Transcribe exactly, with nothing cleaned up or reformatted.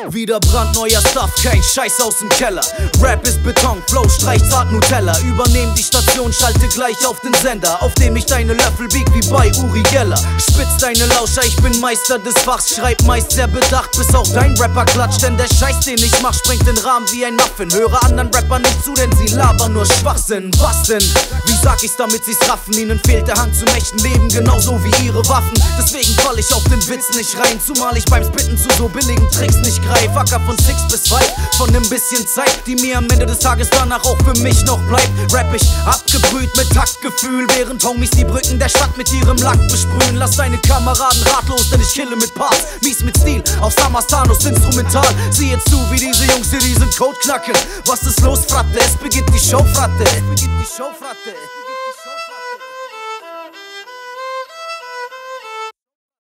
Wieder brandneuer Stuff, kein Scheiß aus dem Keller. Rap ist Beton, Flow streicht zart Nutella. Übernehm die Station, schalte gleich auf den Sender, auf dem ich deine Löffel bieg wie bei Uri Geller. Spitz deine Lauscher, ich bin Meister des Fachs. Schreib meist sehr bedacht, bis auch dein Rapper klatscht. Denn der Scheiß, den ich mach, sprengt den Rahmen wie ein Muffin. Höre anderen Rappern nicht zu, denn sie labern nur Schwachsinn. Was denn? Wie sag ich's, damit sie's raffen? Ihnen fehlt der Hang zum echten Leben, genauso wie ihre Waffen. Deswegen fall ich auf den Witz nicht rein, zumal ich beim Spitten zu so billigen Tricks nicht greif. Acker von six bis five, von nem bisschen Zeit, die mir am Ende des Tages danach auch für mich noch bleibt. Rapp ich abgebrüht mit Taktgefühl, während Homies die Brücken der Stadt mit ihrem Lack besprühen. Lass deine Kameraden ratlos, denn ich kille mit Parts. Mies mit Stil, auf Samastanos instrumental. Sieh jetzt zu, wie diese Jungs hier diesen Code knacken. Was ist los, Fratte? Es beginnt die Show, Fratte. Es beginnt die Show, Fratte.